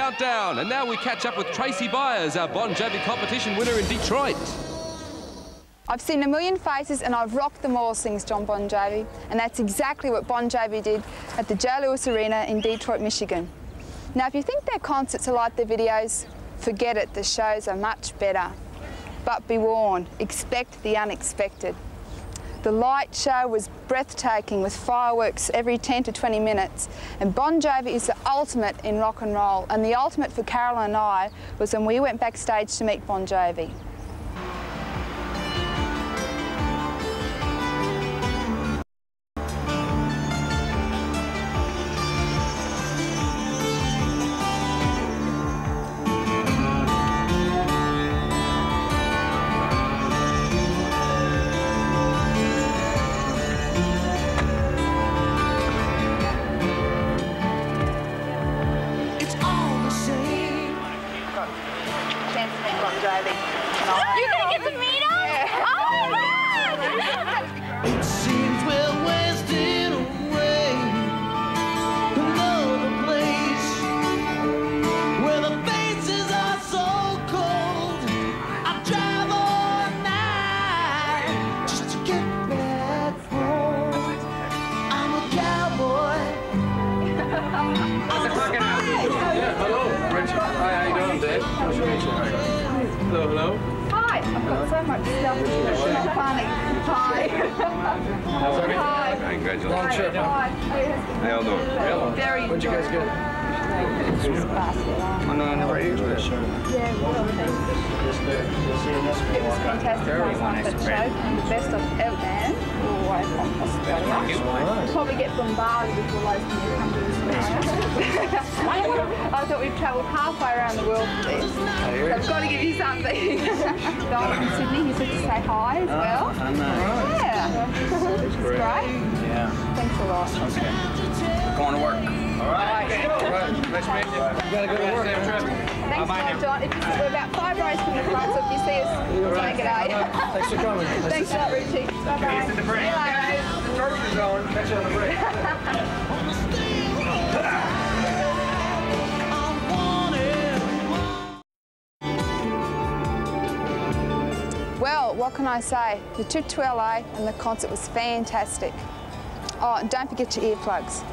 Countdown, and now we catch up with Tracy Byers, our Bon Jovi competition winner in Detroit. I've seen a million faces and I've rocked them all, sings John Bon Jovi. And that's exactly what Bon Jovi did at the Joe Louis Arena in Detroit, Michigan. Now, if you think their concerts are like their videos, forget it, the shows are much better. But be warned, expect the unexpected. The light show was breathtaking with fireworks every 10 to 20 minutes. And Bon Jovi is the ultimate in rock and roll. And the ultimate for Carol and I was when we went backstage to meet Bon Jovi. You're gonna get to meet him? Yeah. Oh my God! It seems we're wasting away another place where the faces are so cold. I drive all night just to get back home. I'm a cowboy. Hello, Richard. Hi, how you doing, Dave? Nice to meet you. Hello, hello. Hi, I've got so much stuff. It's not funny. Hi. How's everything? Hi. Congratulations. Long trip, huh? How y'all doing? Very What'd you guys get? On the right here? Yeah, well, it was fantastic last night at the show. The best I've ever been all the way from Australia. Probably get bombarded with all those when you come to Australia. I thought we'd travelled halfway around the world for this. So I've got to give you something. Going from Sydney, you said to say hi as well. I know. Yeah. It's great. Yeah. Thanks a lot. Okay. We're going to work. All right. Okay. All right. Nice meeting you. You gotta go to work. Safe trip. Thanks a lot, John. We're about 5 rows from the front, so if you see us, say good day. Thanks for coming. Thanks a lot, Richie. Bye-bye. See you later. The church is going. Catch you on the break. Well, what can I say? The trip to LA and the concert was fantastic. Oh, and don't forget your earplugs.